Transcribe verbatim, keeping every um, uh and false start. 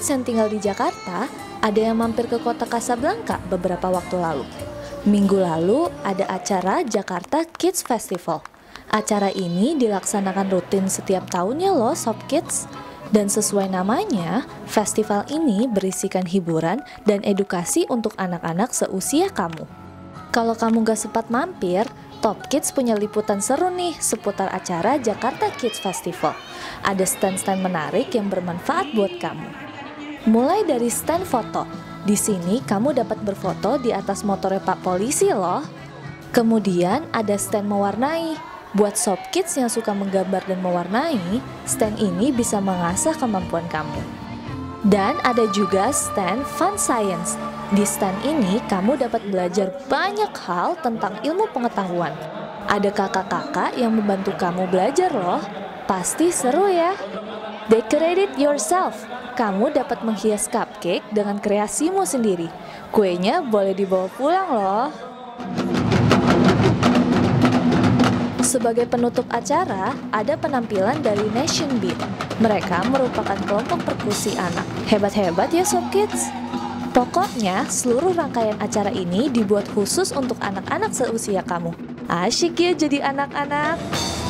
Kids yang tinggal di Jakarta, ada yang mampir ke kota Kasablanka beberapa waktu lalu. Minggu lalu ada acara Jakarta Kids Festival. Acara ini dilaksanakan rutin setiap tahunnya loh Sob Kids. Dan sesuai namanya, festival ini berisikan hiburan dan edukasi untuk anak-anak seusia kamu. Kalau kamu gak sempat mampir, Top Kids punya liputan seru nih seputar acara Jakarta Kids Festival. Ada stand-stand menarik yang bermanfaat buat kamu. Mulai dari stand foto. Di sini kamu dapat berfoto di atas motornya Pak Polisi loh. Kemudian ada stand mewarnai. Buat Sob Kids yang suka menggambar dan mewarnai, stand ini bisa mengasah kemampuan kamu. Dan ada juga stand Fun Science. Di stand ini, kamu dapat belajar banyak hal tentang ilmu pengetahuan. Ada kakak-kakak yang membantu kamu belajar loh. Pasti seru ya. Decorate it yourself. Kamu dapat menghias cupcake dengan kreasimu sendiri. Kuenya boleh dibawa pulang loh. Sebagai penutup acara, ada penampilan dari Nation Beat. Mereka merupakan kelompok perkusi anak. Hebat-hebat ya Sob Kids. Pokoknya, seluruh rangkaian acara ini dibuat khusus untuk anak-anak seusia kamu. Asyik ya jadi anak-anak.